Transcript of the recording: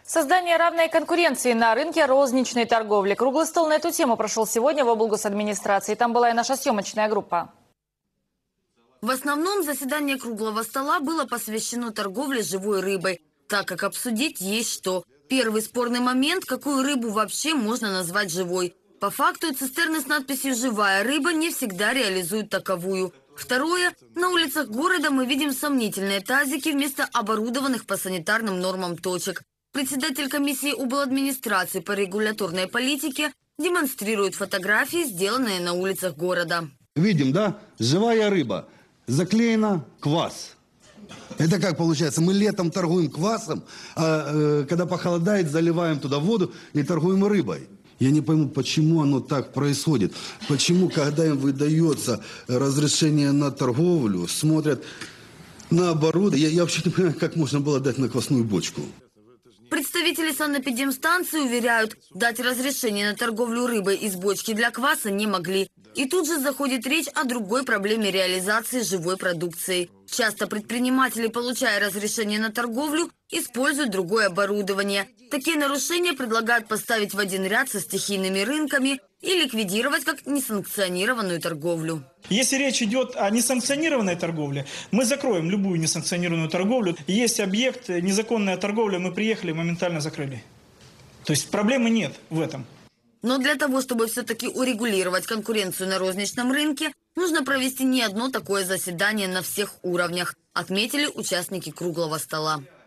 Создание равной конкуренции на рынке розничной торговли. Круглый стол на эту тему прошел сегодня в облгосадминистрации. Там была и наша съемочная группа. В основном заседание круглого стола было посвящено торговле живой рыбой, так как обсудить есть что. Первый спорный момент – какую рыбу вообще можно назвать живой. По факту цистерны с надписью «Живая рыба» не всегда реализуют таковую. Второе – на улицах города мы видим сомнительные тазики вместо оборудованных по санитарным нормам точек. Председатель комиссии обладминистрации по регуляторной политике демонстрирует фотографии, сделанные на улицах города. Видим, да? Живая рыба. Заклеена квас. Это как получается? Мы летом торгуем квасом, а когда похолодает, заливаем туда воду и торгуем рыбой. Я не пойму, почему оно так происходит. Почему, когда им выдается разрешение на торговлю, смотрят на оборудование. Я вообще не понимаю, как можно было дать на квасную бочку. Представители санэпидемстанции уверяют, дать разрешение на торговлю рыбой из бочки для кваса не могли. И тут же заходит речь о другой проблеме реализации живой продукции. Часто предприниматели, получая разрешение на торговлю, используют другое оборудование. Такие нарушения предлагают поставить в один ряд со стихийными рынками и ликвидировать как несанкционированную торговлю. Если речь идет о несанкционированной торговле, мы закроем любую несанкционированную торговлю. Есть объект, незаконная торговля, мы приехали, моментально закрыли. То есть проблемы нет в этом. Но для того, чтобы все-таки урегулировать конкуренцию на розничном рынке, нужно провести не одно такое заседание на всех уровнях, отметили участники круглого стола.